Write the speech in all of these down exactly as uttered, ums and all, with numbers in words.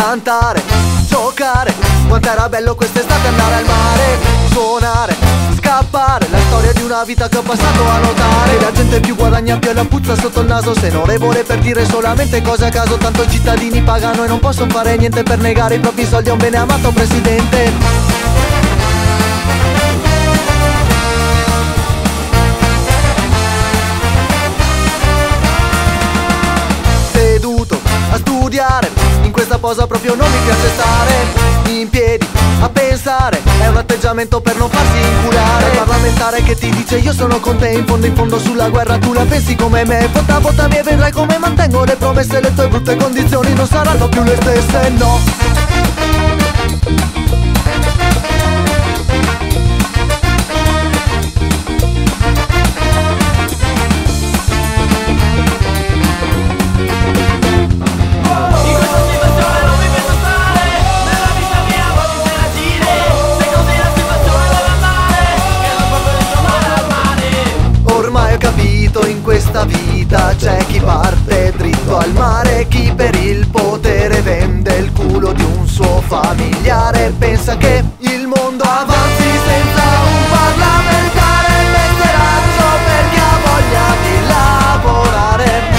cantare, giocare. Quant'era bello quest'estate andare al mare, suonare, scappare. La storia di una vita che ho passato a notare. La gente più guadagna più e la puzza sotto il naso. Se onorevole per dire solamente cose a caso. Tanto i cittadini pagano e non possono fare niente per negare i propri soldi a un bene amato presidente. A studiare, in questa posa proprio non mi piace stare in piedi a pensare, è un atteggiamento per non farsi inculare. Il parlamentare che ti dice io sono con te, in fondo in fondo sulla guerra tu la pensi come me. Vota, votami e vedrai come mantengo le promesse. Le tue brutte condizioni non saranno più le stesse, no. In questa vita c'è chi parte dritto al mare, chi per il potere vende il culo di un suo familiare. Pensa che il mondo avanzi senza un parlamentare, letteraccio per chi ha voglia di lavorare.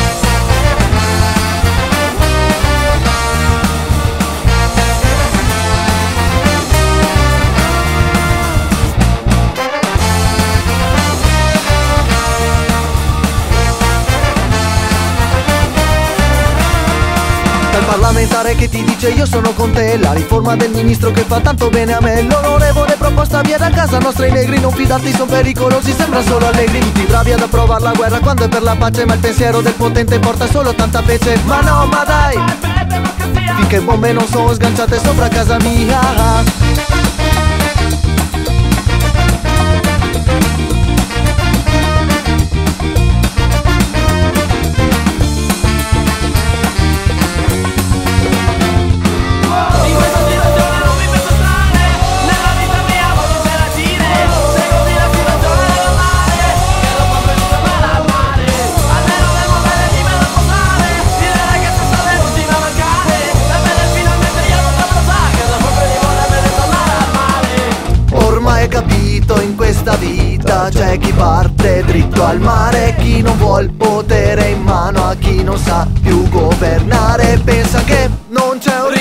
Dal parlamentare che ti dice io sono con te, la riforma del ministro che fa tanto bene a me, l'onorevole proposta via da casa nostra ai negri. Non fidarti, son pericolosi, sembra solo allegri. Tutti bravi ad approvare la guerra quando è per la pace, ma il pensiero del potente porta solo tanta pece. Ma no, ma dai, finché bombe non sono sganciate sopra casa mia. In questa vita c'è chi parte dritto al mare, chi non vuol potere in mano a chi non sa più governare. Pensa che non c'è un